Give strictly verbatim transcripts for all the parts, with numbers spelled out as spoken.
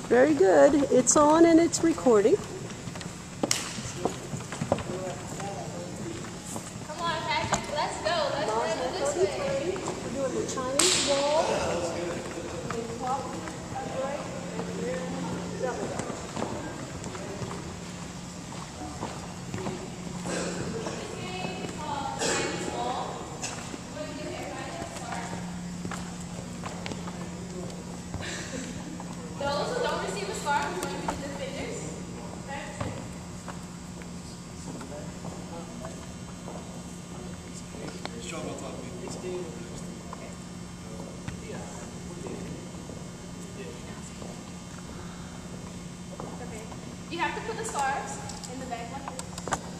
Very good. It's on and it's recording. Come on, Patrick. Let's go. Let's go this way. We're doing the Chinese wall. Those who don't receive a scarf are going to be the defenders. Okay. You have to put the scarves in the bag like this.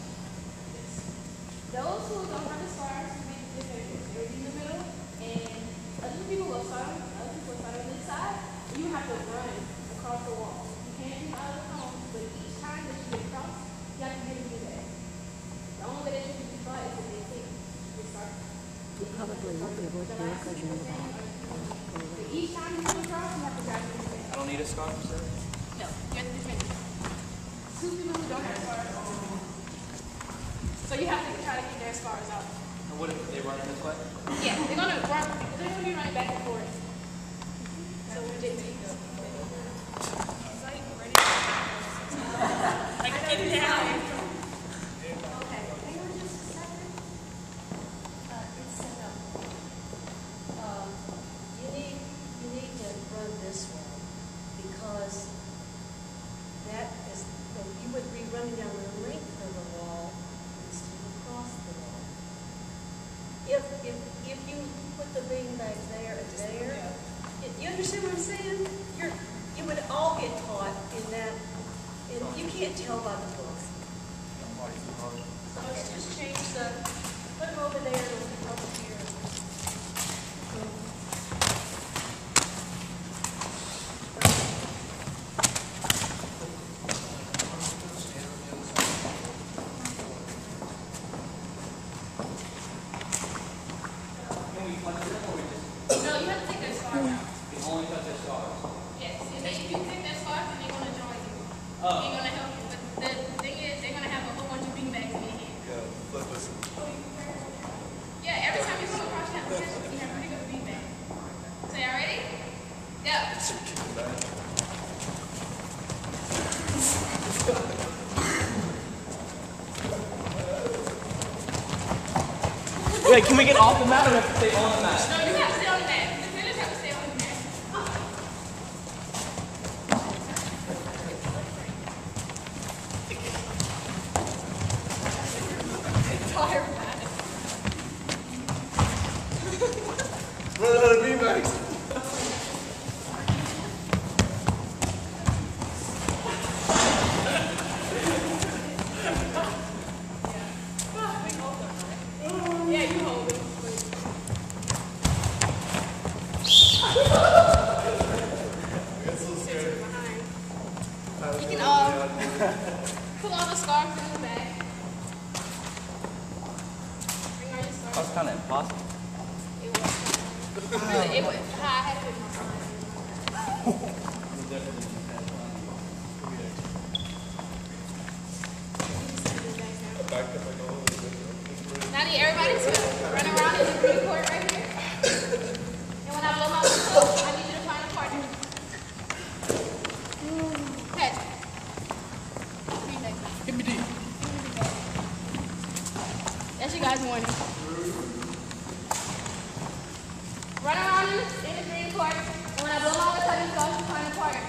Those who don't have the scarves will be the defenders. They will be in the middle, and other people will start on, other people will start on this side. You have to run across the wall. You can't do out of the cone, but each time that you get across, you have to get a new bag. The only way that you can be fought is if they take your scarf. You probably won't be able to hear because you're in the back. But each time you come across, you have to grab a new bag. I don't need a scarf, sir? No, you're the defender. Two people who don't have scarves. So you have to try to get their scarves out. And what if they run this way? Yeah, they're going to run. They're going to be running back and forth. So we're just going to go. Like, get down. Okay, hang on just a second. Uh, it's set up. Um, you need, you need to run this way because that is, well, you would be running down the length of the wall instead of across the wall. If, if, if you put the bean bag there and there, you- you understand what I'm saying? You're, you would all get caught in that, and you can't tell by the book. So let's just change the, put them over there and over here. Can we punch them or we just No, you have to take their scarf out. we only touch their scarves? Yes, and then if you take their scarf, then they're going to join you. Oh. They're going to help you. But the thing is, they're going to have a whole bunch of bean bags in their hand. Yeah, every time you come across, you have to catch it. You have to pick up a bean bag. So y'all ready? Go. Wait, can we get off the mat or have to stay on the mat? No, you have to stay on the mat. The defenders have to stay on the mat. Fire mat. Run out of beanbags. Yeah, you hold it. You can um, pull all the scarves in the bag. Bring all your scarves. That's kind of impossible. It was really, it was, I had to put my mind. Now I need everybody to run around in the green court right here. And when I blow my whistle, I need you to find a partner. Okay. Green bag. Give me deep. That's you guys' warning. Run around in the, in the green court. And when I blow my whistle, I need you guys to find a partner.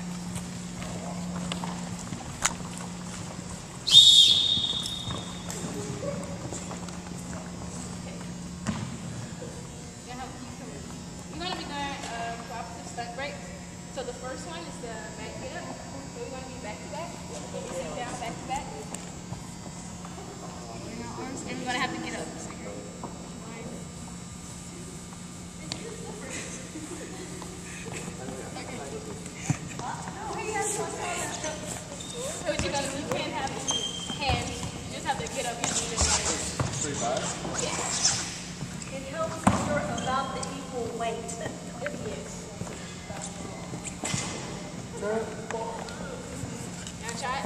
We're going to be doing uh, cooperative stunt breaks. So the first one is the back get up. So we're going to be back to back. Sit down, back to back. Bring our arms, and we're going to have to get up. So you're one, so what you gotta do, you can't have hands. You just have to get up and do this. Three five. Yeah. It helps if you're about the equal weight. Yes. try it?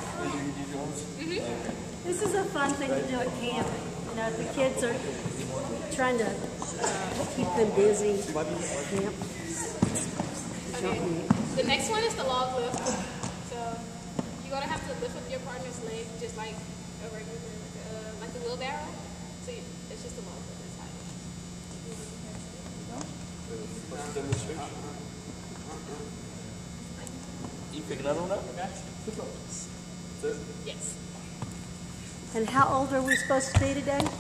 This is a fun thing to do at camp. You know, the kids are trying to uh, keep them busy at camp. Okay. The next one is the log lift. So you're gonna have to lift up your partner's leg just like a regular, uh, like a wheelbarrow. So you, it's just a log lift. That's how it is. You picking up on that? Yes. And how old are we supposed to be today? Uh,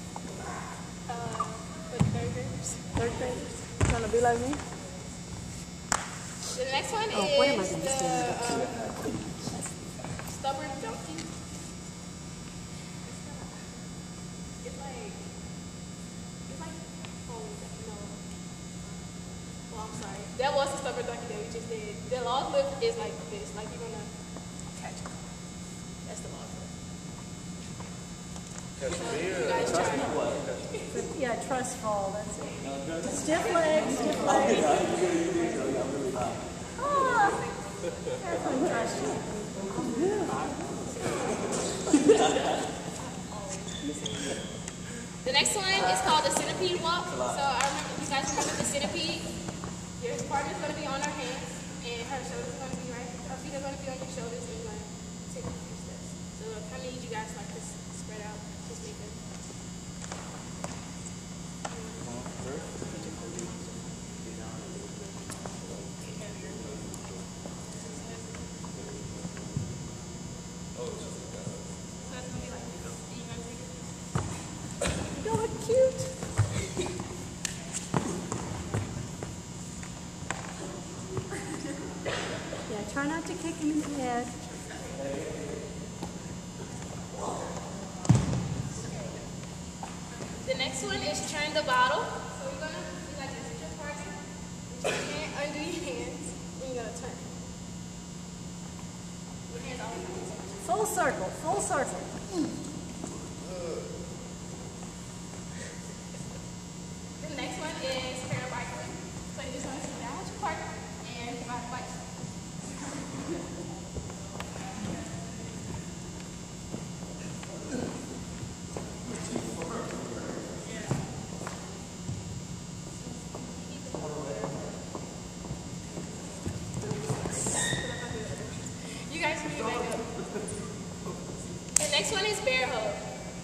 like third graders. Third graders? Gonna be like me? The next one Oh, what am I is gonna the say? um, stubborn jumping. It's like, it's like, oh no. Well, I'm sorry. That was the stubborn donkey that we just did. The log lift is like this, like you're gonna catch it. That's the log lift. So you guys try it. Yeah, trust fall, that's it. Stiff legs, stiff legs. Ah, everyone trusts you. The next one is called the centipede walk. So I remember, you guys remember the centipede? Your partner's going to be on her hands, and her shoulders are going to be right. Her feet are going to be on your shoulders, and you're going to take a few steps. So I kind of need you guys like to spread out, just make it. You're cute. Yeah, try not to kick him in the head. The next one is turn the bottle. So you're going to do like this with your partner. Put your hand under your hands, and you're going to turn. Your hands all around. Full circle, full circle. The next one is parabicycling. So you just want to sit down with your partner and ride a bicycle. You guys can be back up. The next one is bear hug.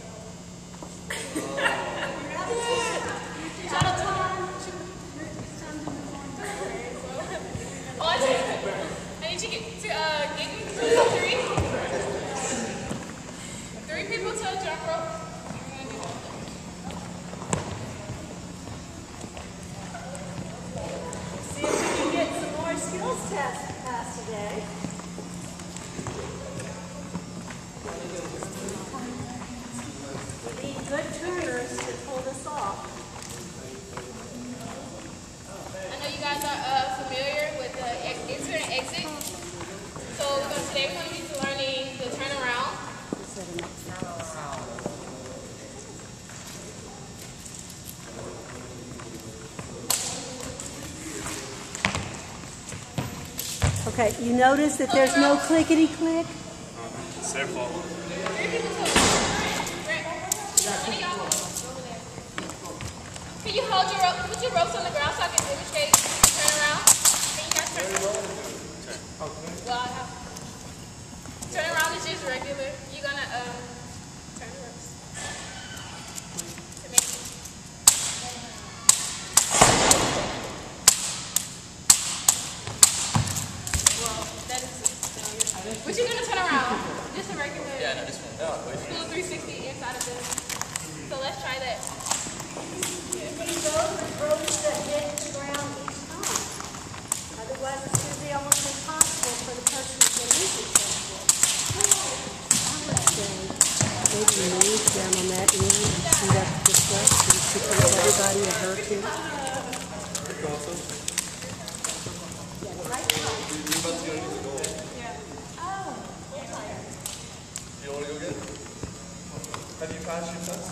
Oh, I need you to get to uh, get three. Three people to a jump rope. See if we can get some more skills tests passed today. We need good turners to pull this off. I know you guys are uh, familiar with the ex- enter and exit. So we're gonna, today we're going to be learning the turnaround. Okay, you notice that there's no clickety click? It's their fault. Three people to a Brett, one of y'all over there. Can you hold your rope, put your ropes on the ground so I can demonstrate the turnaround? Can you guys turn around? Well, I have. Turn around is just regular. You're gonna um turn the ropes to make it. Well, that is it. But you're gonna turn around. Just a regular. Yeah, no, this one. No, wait. Full three sixty inside of this. So let's try that. He goes with ropes that hit the ground each time. Otherwise, it's going to be almost impossible for the person to get into successful. I would say maybe move down on that end and shoot up this way so you can put everybody at her too. Yeah, right now. You want to go get it? Have you passed your test?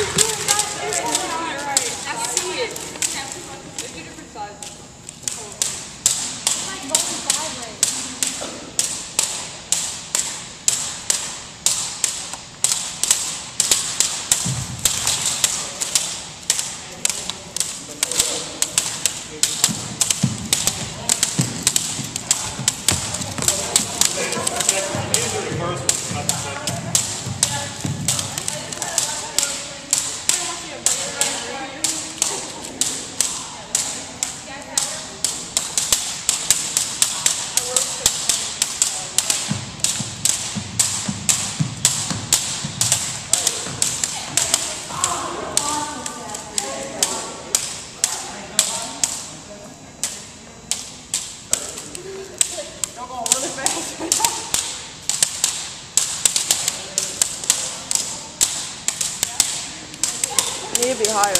Need to be higher.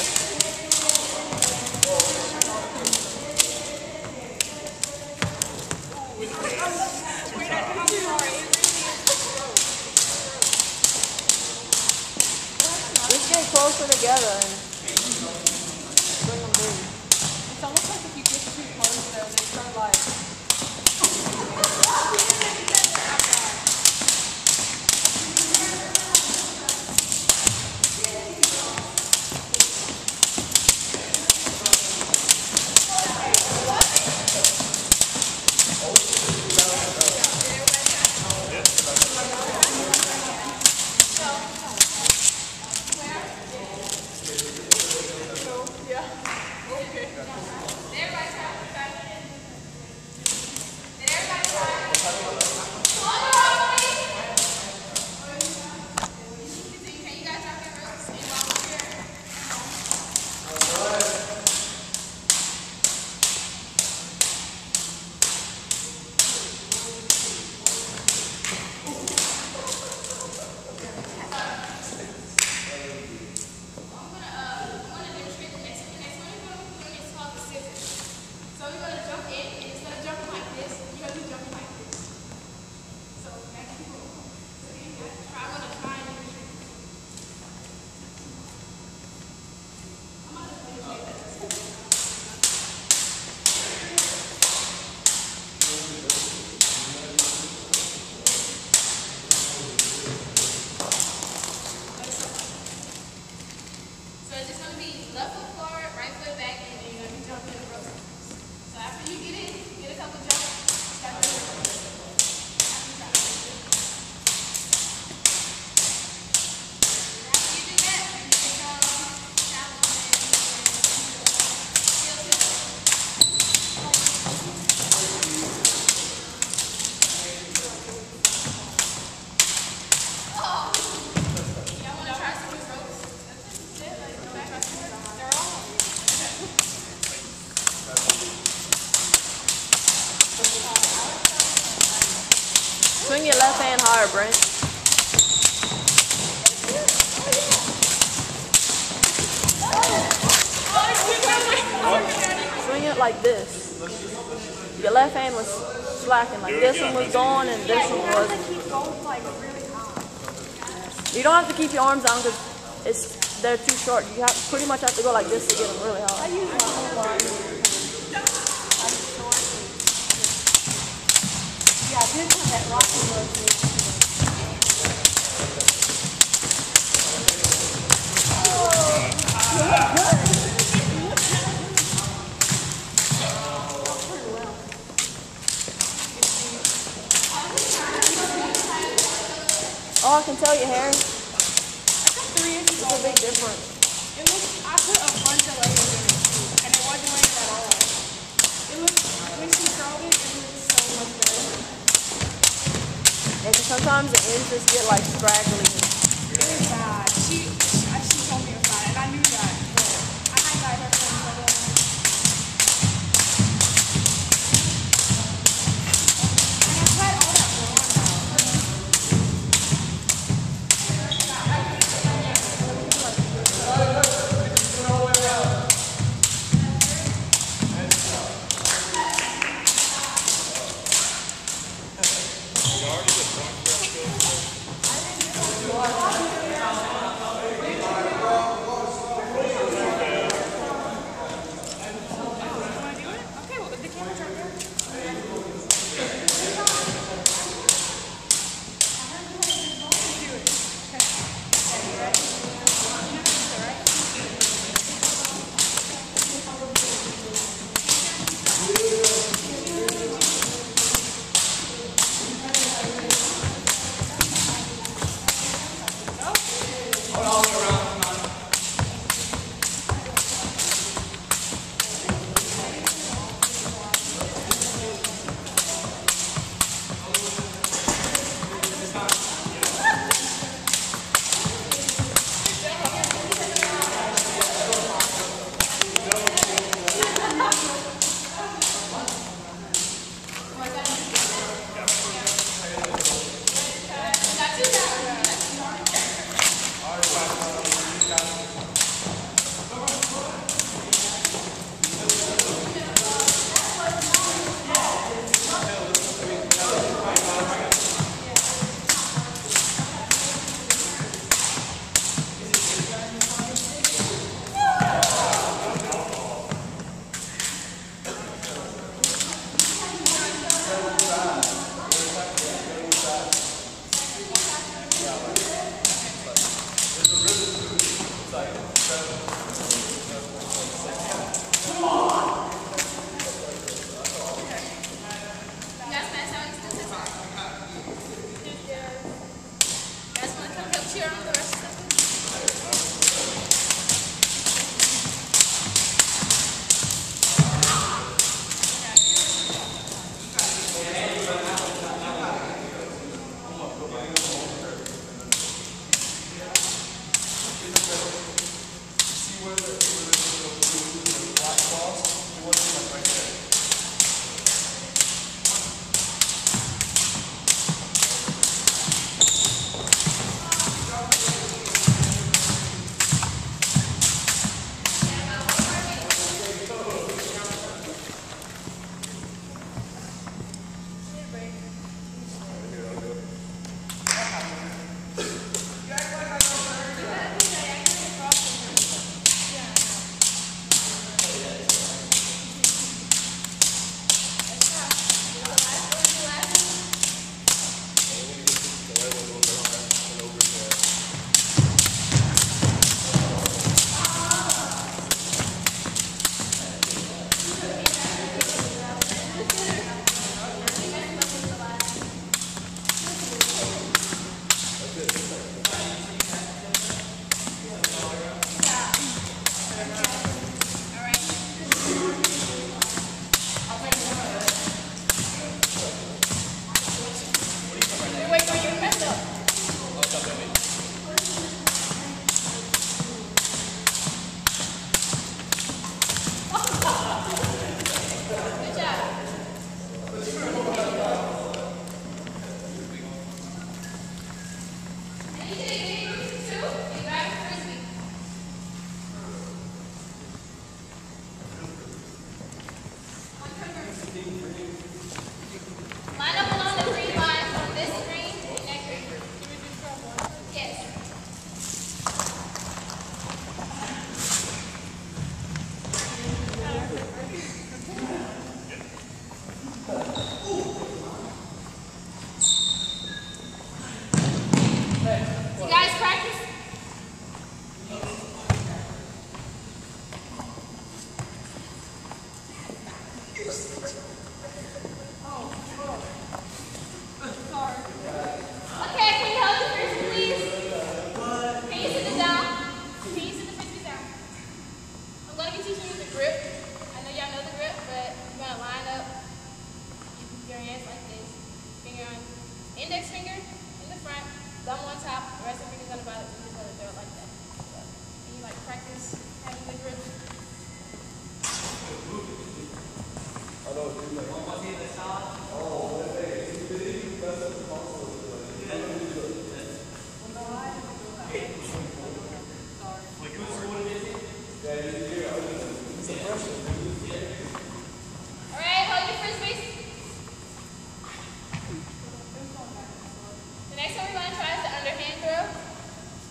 Just get closer together and bring them big. It's almost like if you get too close though, they start like. Swing your left hand higher, Brent. Swing it like this. Your left hand was slacking, like this one was going and this one was. You don't have to keep your arms down because it's they're too short. You have pretty much have to go like this to get them really high. Yeah, I did have that rocking motion. Oh, I can tell your hair. Three inches It's a big difference. It looks, I put a bunch of layers in it too, and it wasn't layers at all. It looks, when she curled it, it looks so much better. And sometimes the ends just get like scraggly. It was bad. She, she, she told me it was bad, and I knew that, but I had got her from the and I cut all that blonde out.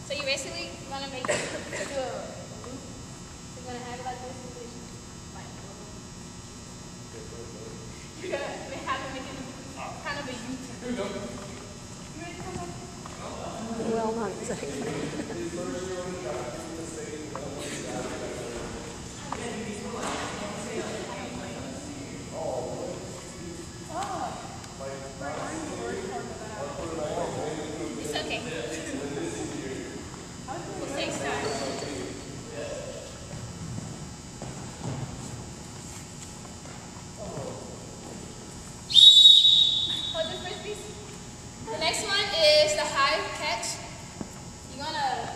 So you basically want to make it do a loop. So you're going to have it like this. Like, you're going to have to make it kind of a U-turn. You ready to come back? Well, not exactly. It's okay. It takes time. Hold the frisbees. The next one is the high catch. You're gonna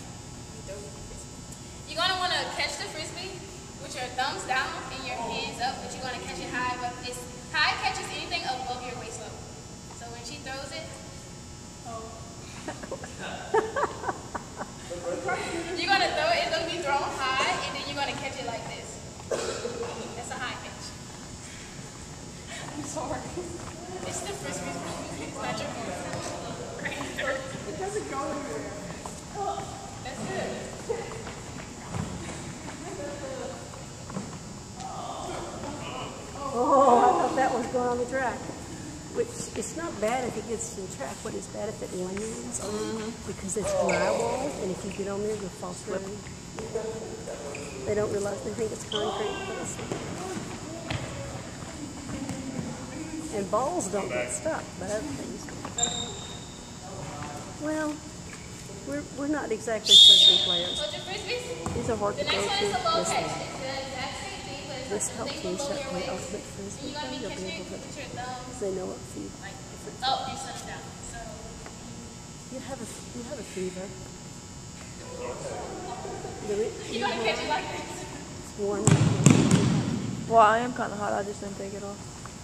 you're gonna want to catch the frisbee with your thumbs down and your hands up, but you're gonna catch it high. But it's high catch is anything above your waist level. So when she throws it, oh. You're gonna throw it. It's gonna be thrown high, and then you're gonna catch it like this. That's a high catch. I'm sorry. It's the frisbee. It's not your fault. Right there. It doesn't go anywhere. Oh, that's good. Oh, I thought that was going on the track. Which, it's not bad if it gets to the track, but it's bad if it lands on it, because it's drywall, and if you get on there, you'll fall through. They don't realize, they think it's concrete, but it's not. And balls don't get stuck, but other things do. Well, we're, we're not exactly frisbee players. Hold your frisbees. These are hard to The go next one is a to. low This, catch. It's the exact same thing, but it's this like helps something me below shut your my waist. ultimate And frisbee you're gonna thing. be You'll be catching able it to, with your thumbs. they know what feed. Like, oh, you set it down. So You have a, you have a fever. you're gonna catch it like this. It's warm. Well, I am kind of hot. I just didn't take it off.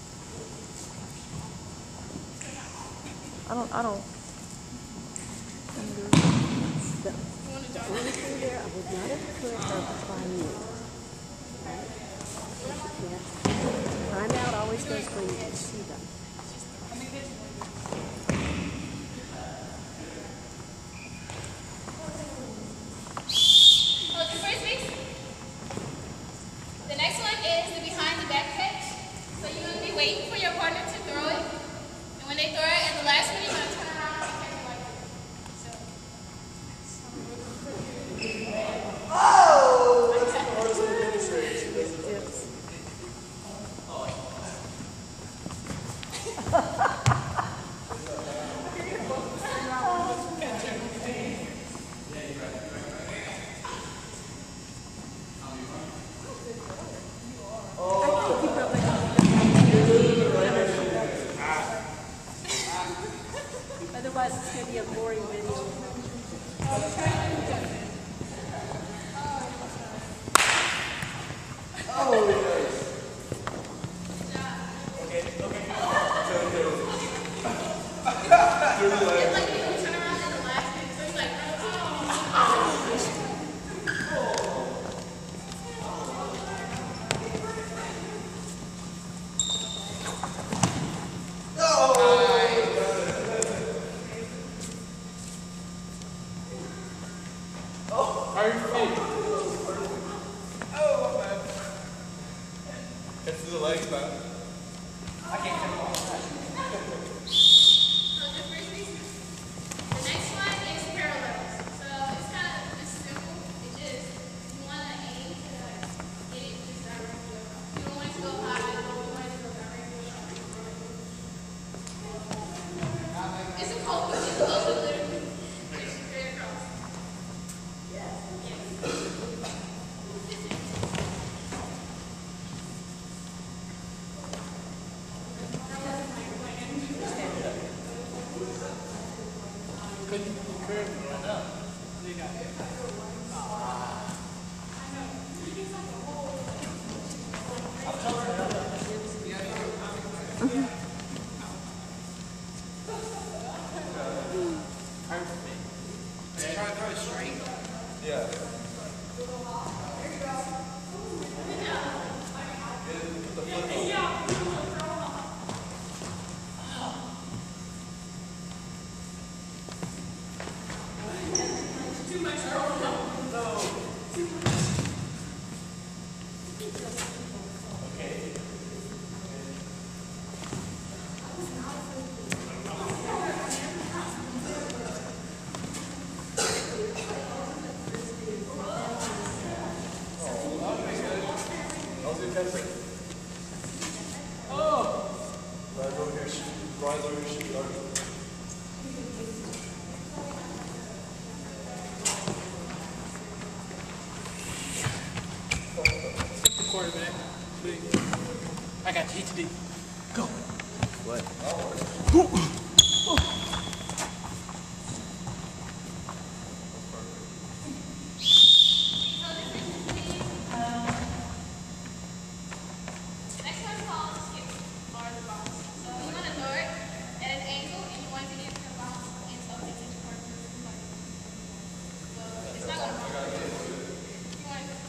I don't. I don't. The only thing there, I would not have put her behind you. Yeah. Time out always goes when you can see them. Hold your frisbees. The next one is the behind the back catch. So you're gonna be waiting for your partner to throw it. And when they throw it at the last one, you're gonna turn around and catch it like this. So. Otherwise, it's going to be a boring video. It's like you turn around at the last thing. So it's like, How are your feet? Oh, my bad. It's the legs, man. I can't take it off. hold your frisbees. The next one is parallels. So it's kind of it's simple. It just you want to aim to like get it just directly across. You don't want it to go high. You don't want it to go directly across. It's a cold one. It's close to literally just straight across. Couldn't you curve it enough? Yeah. got you. H D. Go. What? Next one is called skip or the box. So you want to throw it at an angle and you want to get the box into a particular part of the body. So it's not going to roll. You want to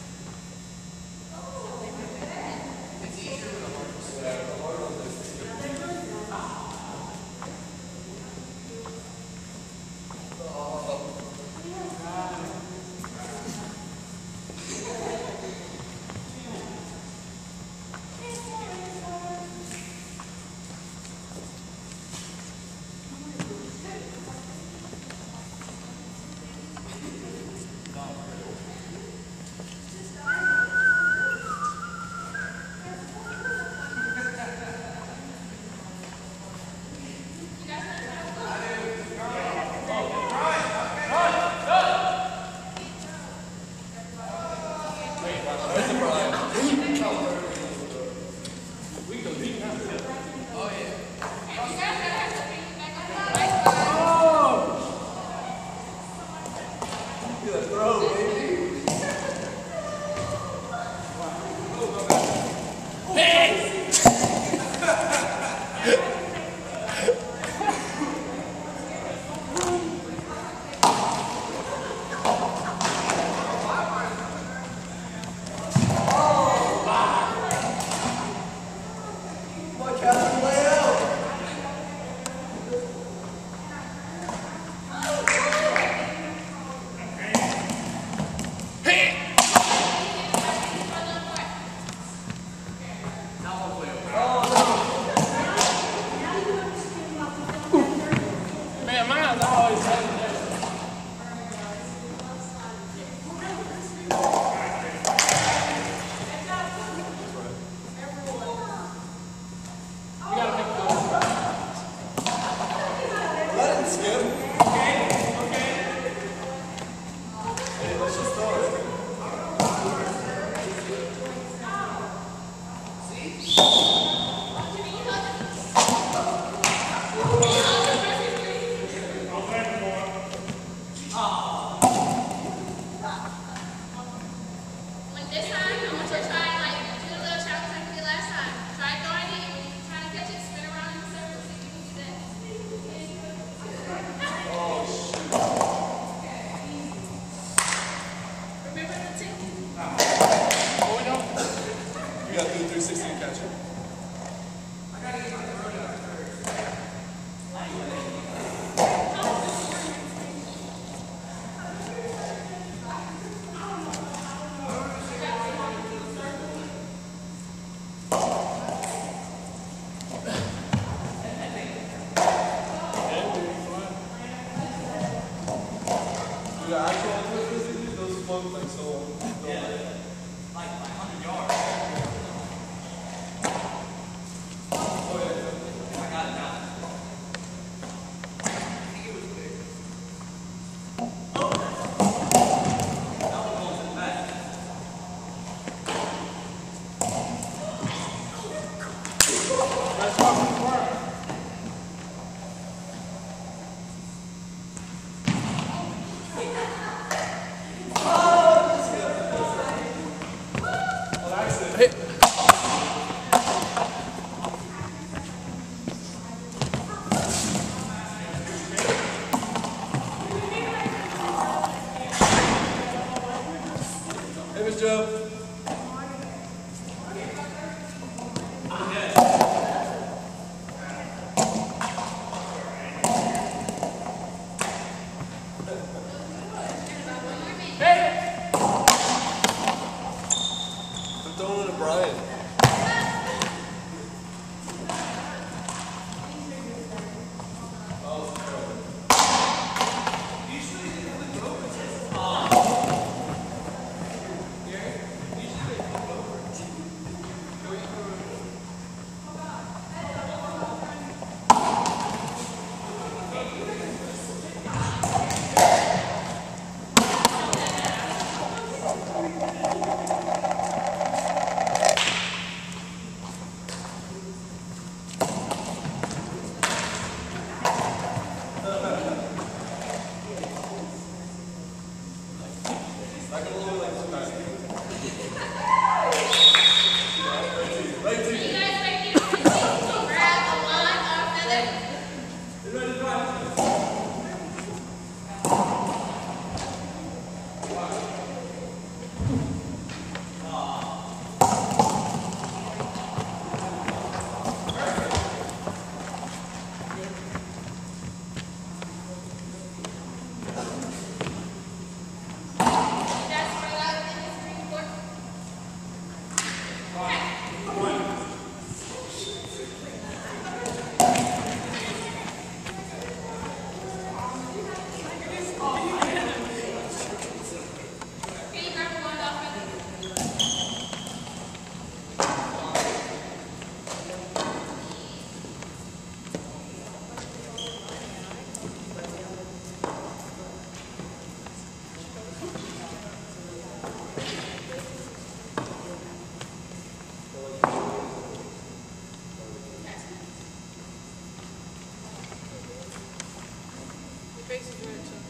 face is red too.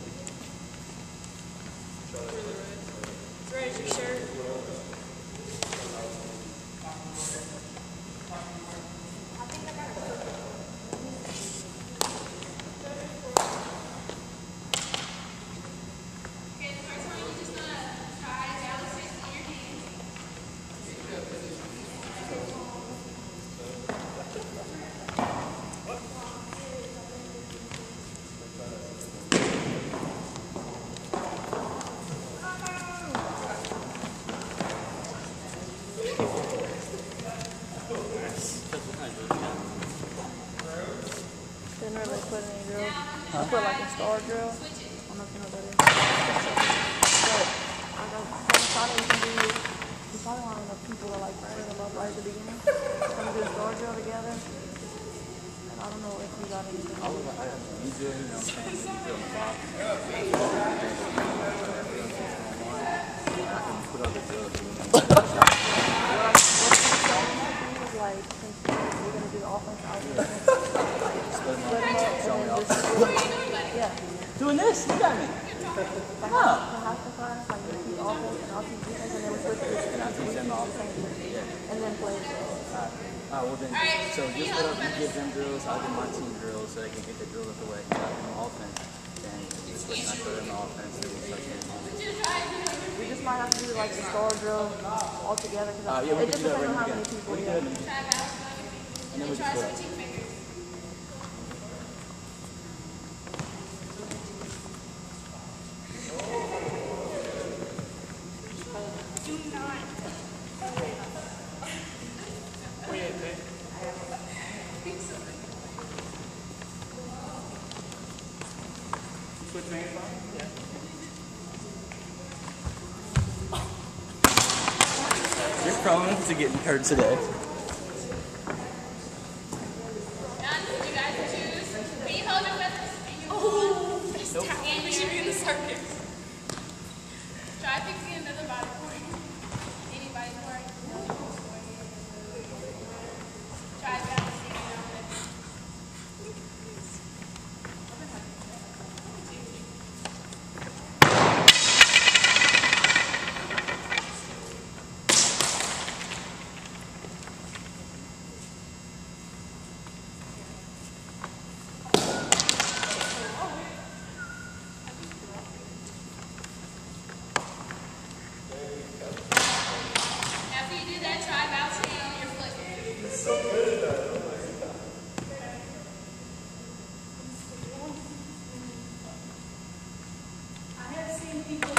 Really red. It's red as your shirt. Didn't really put any drill. I put like a star drill. I don't know if you know what that is. But I got kind of you can do. You probably want enough people to like bring them up right at the beginning. Come do a star drill together. And I don't know if you got anything. I was like, I you do, you know what I'm saying? You do on the box. I can put on the drill. Like, since we're gonna do the offense, I'll do the Split them up. Show me off. yeah. Doing this? You got me. The half, the half the class, like you keep offense and I'll keep defense, and then we switch to the spin out, so we keep the same thing. And then play. Alright, uh, well then, so you split up, you give them drills, I'll give my team drills so they can get the drill out the way. You got them offense. Then you switch and I throw them offense, then we start getting them. We just might have to do like the star drill all together, because Uh, yeah, we it can just do that depends on right how again. many people We we can do have. that. And then we just split up. Switch hands on? Yeah. You're prone to getting hurt today. Try fixing another body part. Anybody's part. Try balancing it on it. After you do that, try bouncing it on your foot. I have seen people